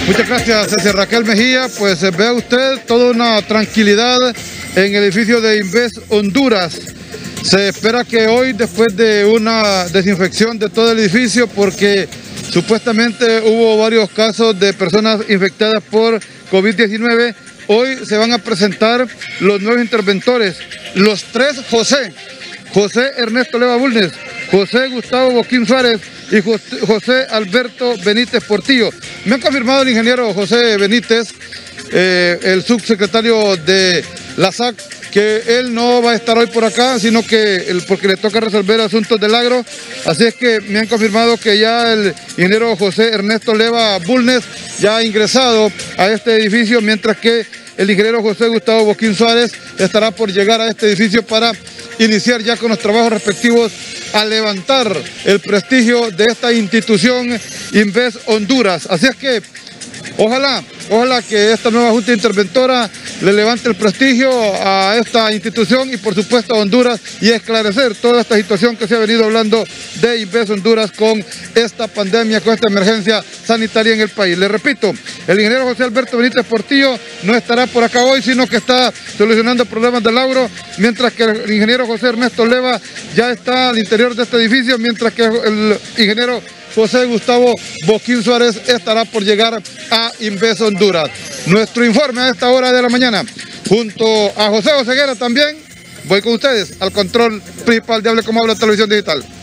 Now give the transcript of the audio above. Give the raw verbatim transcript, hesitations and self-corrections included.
Muchas gracias, César Raquel Mejía. Pues vea usted toda una tranquilidad en el edificio de Inves Honduras. Se espera que hoy, después de una desinfección de todo el edificio, porque supuestamente hubo varios casos de personas infectadas por COVID diecinueve, hoy se van a presentar los nuevos interventores, los tres José, José Ernesto Leva Bulnes, José Gustavo Boquín Suárez y José Alberto Benítez Portillo. Me han confirmado el ingeniero José Benítez, eh, el subsecretario de la S A C, que él no va a estar hoy por acá, sino que el, porque le toca resolver asuntos del agro. Así es que me han confirmado que ya el ingeniero José Ernesto Leva Bulnes ya ha ingresado a este edificio, mientras que el ingeniero José Gustavo Boquín Suárez estará por llegar a este edificio para iniciar ya con los trabajos respectivos a levantar el prestigio de esta institución Inves Honduras. Así es que ojalá, ojalá que esta nueva Junta Interventora le levante el prestigio a esta institución y por supuesto a Honduras, y esclarecer toda esta situación que se ha venido hablando de Inves Honduras con esta pandemia, con esta emergencia sanitaria en el país. Le repito, el ingeniero José Alberto Benítez Portillo no estará por acá hoy, sino que está solucionando problemas del agro, mientras que el ingeniero José Ernesto Leva ya está al interior de este edificio, mientras que el ingeniero José Gustavo Boquín Suárez estará por llegar a Inves Honduras. Nuestro informe a esta hora de la mañana, junto a José Oseguera también, voy con ustedes al control principal de Hable Como Habla Televisión Digital.